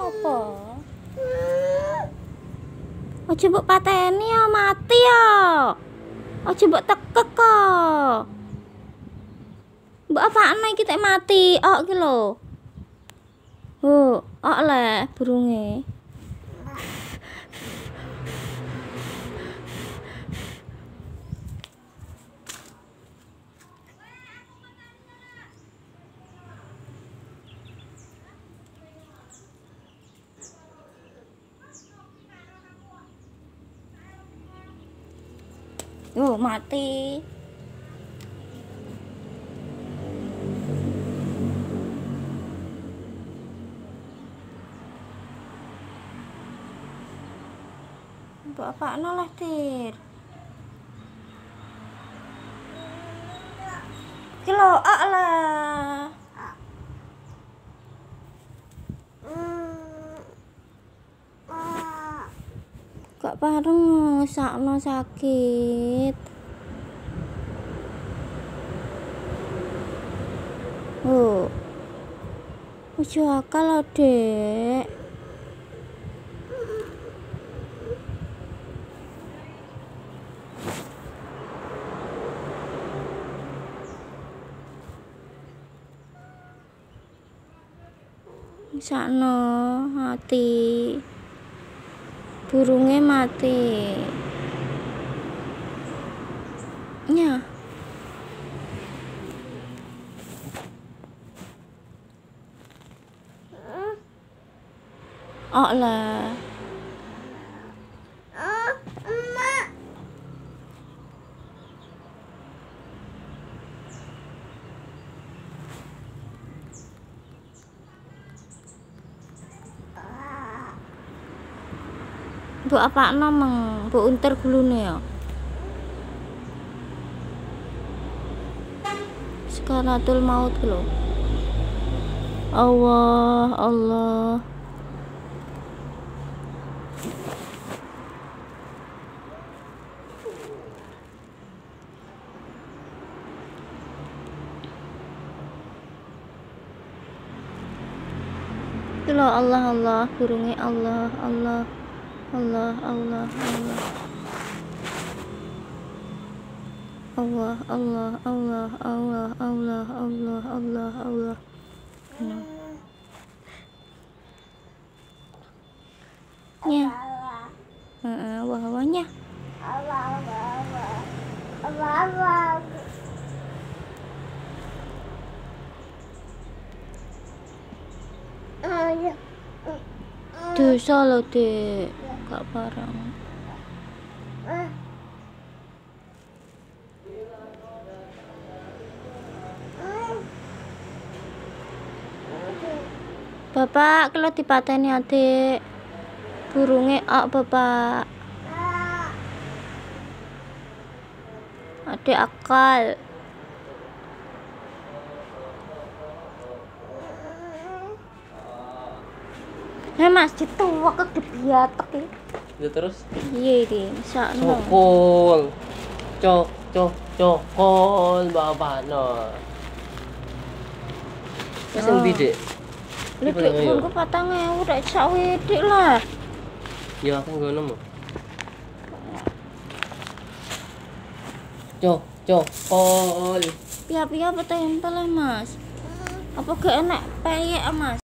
Apa? Aja mbok pateni ya, mati ya. Aja mbok tekek kok. Mbok apaan iki tek mati? Iki lho. Le burunge. Mati. Mbok apakno lah, Tir? Iki lho, lah. Gak pareng ngesakno sakit. Ojo akal lho, Dek. Ngesakno mati. Burungnya mati. Nya. Lah. Emak. Mbok apakno meng? Mbok unter gulune ya. Sekaratul maut lho. Allah. Itu loh, Allah, burungnya Allah. Nya. Wah-wahnya. Dosa lho, Dek. Gak parang. Bapak, kalau dipateni Adik. Burunge Bapak. Adik akal. Mas dituwek ke biatek iki. Ya terus? Iya iki, sakno. Cokol bapakno. Wis endi, Dik? Lek pungku 4.000 dak sawidik lah. Ya aku ngono mo. Cokol. Piye-piye apa tempel Mas? Apa gak enak peyek Mas?